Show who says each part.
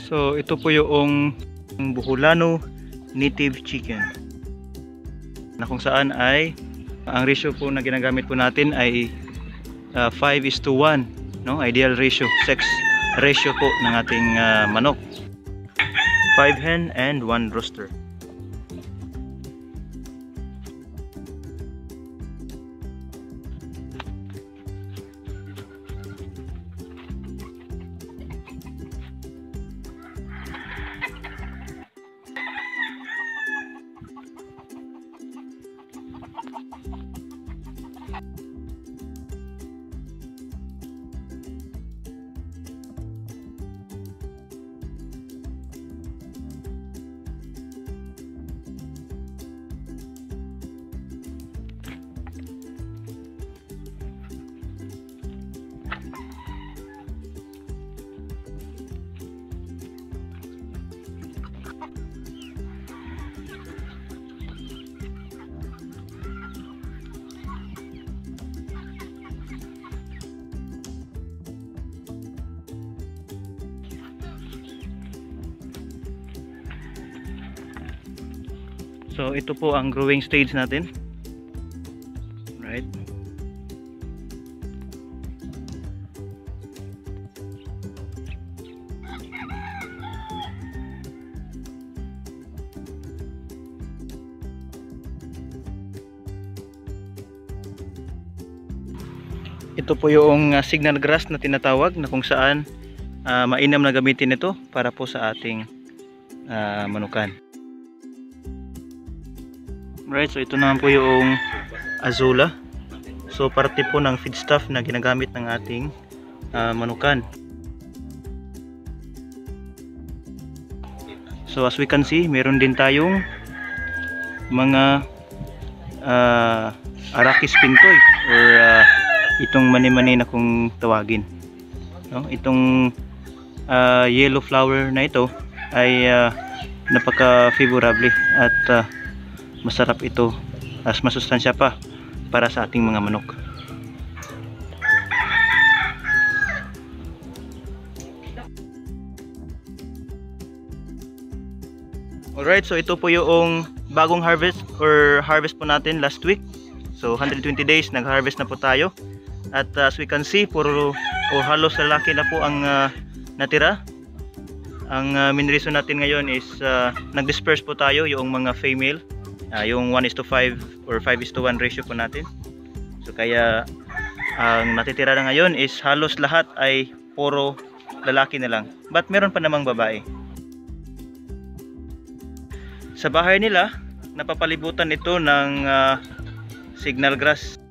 Speaker 1: So ito po yung Boholano Native Chicken, na kung saan ay ang ratio po na ginagamit po natin ay 5:1, no? Ideal ratio, sex ratio po ng ating manok. 5 hen and 1 rooster. So ito po ang growing stage natin. Right. Ito po yung signal grass na tinatawag, na kung saan mainam na gamitin ito para po sa ating manukan. Right, so ito naman po yung azula. So parte po ng feedstuff na ginagamit ng ating manukan. So as we can see, meron din tayong mga Arakis pintoy, or itong mani-mani na kung tawagin, no? Itong yellow flower na ito ay napaka-favorable at masarap ito, as masustansya pa para sa ating mga manok. Alright, so ito po yung bagong harvest po natin last week. So 120 days nag-harvest na po tayo, at as we can see, puro o halos lalaki na po ang natira. Ang main reason natin ngayon is nag-disperse po tayo yung mga female, yung 1:5 or 5:1 ratio po natin. So kaya ang natitira na ngayon is halos lahat ay puro lalaki na lang, but meron pa namang babae. Sa bahay nila napapalibutan ito ng signal grass.